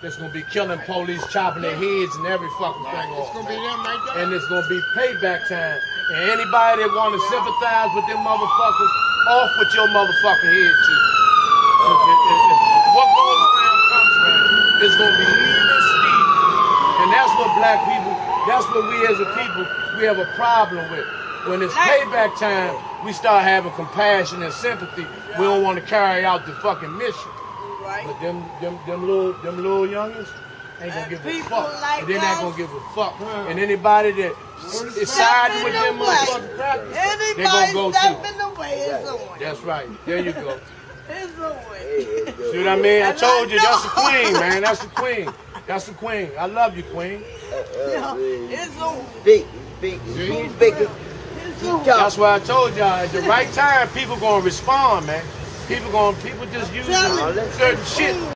that's gonna be killing police, chopping their heads and every fucking thing off. It's gonna be them right there. And it's gonna be payback time. And anybody that wanna sympathize with them motherfuckers, off with your motherfucking head, chief. What goes around comes around. It's gonna be even Steve. And that's what black people, that's what we as a people, we have a problem with. When it's payback time, we start having compassion and sympathy. We don't want to carry out the fucking mission. Right. But them little youngins ain't gonna give a fuck. Like and they're not gonna give a fuck. And anybody that is siding with them motherfucking crackers, they're gonna go step too. in the way, it's on. That's right. There you go. It's on. See what I mean? I told you, that's the queen, man. That's the queen. That's the queen. I love you, queen. It's on. Big. That's why I told y'all, at the right time, people gonna respond, man. People just use certain shit.